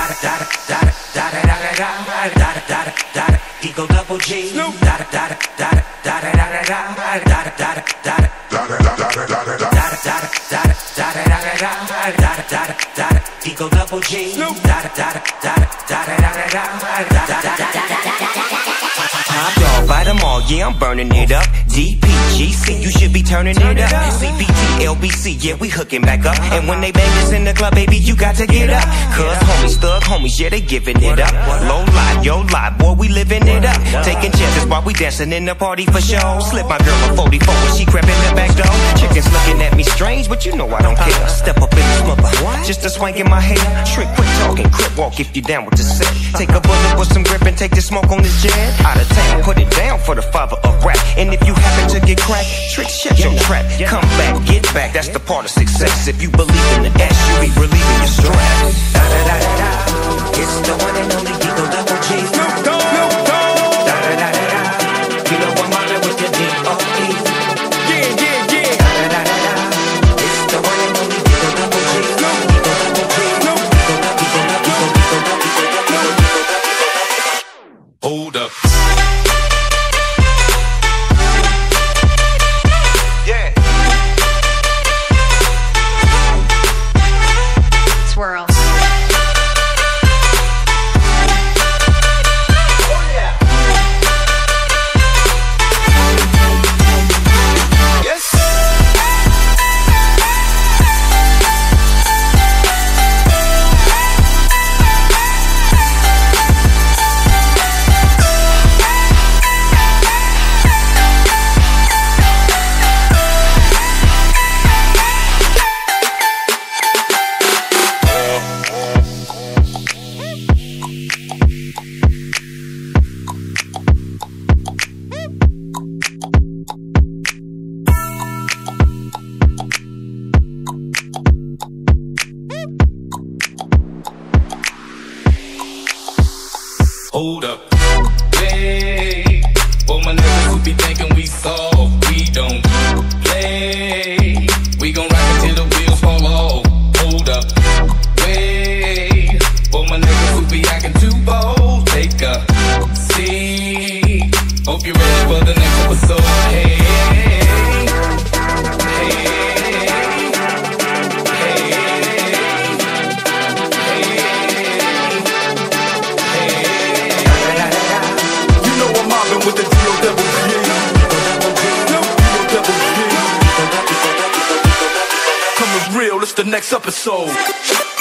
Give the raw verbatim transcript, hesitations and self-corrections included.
Eagle double G. Eagle double G. Top dog, buy them all, yeah, I'm burning it up. D P G C, you should be turning it up. C P T, L B C, yeah, we hooking back up. And when they bang us in the club, baby, you got to get up. Cause homies, thug homies, yeah, they giving it up. Low lie, yo lie, boy, we living it up. Taking chances while we dancing in the party for show. Slip my girl a forty-four when she crept in the back door. Chickens looking at me strange, but you know I don't care. Step up in the smother, just a swank in my hair. Trick, quit talking, crip walk if you down with the set. Take a bullet with some grip and take the smoke on this jet. Out of town, put it down for the father of rap. And if you happen to get cracked, trick, shut your trap. Come back, get back, that's the part of success. If you believe in the S, you be relieving your stress. Da da da da da, it's the one and only Eagle double G. Snoop Dogg, Snoop Dogg. Da da da da da, you know I'm mobbing with the D O E. Yeah, yeah, yeah. Da da da da da, it's the one and only Eagle double G. Eagle double G. Eagle double G. Eagle double G. Hold up. Swirl. Hold up, hey, for my niggas who be thinking we soft, we don't play. We gon' rock until the wheels fall off. Hold up, wait, for my niggas who be acting too bold, take a seat. Hope you're ready for the next episode. Hey, hey, with the D O double G. Coming real, it's the next episode.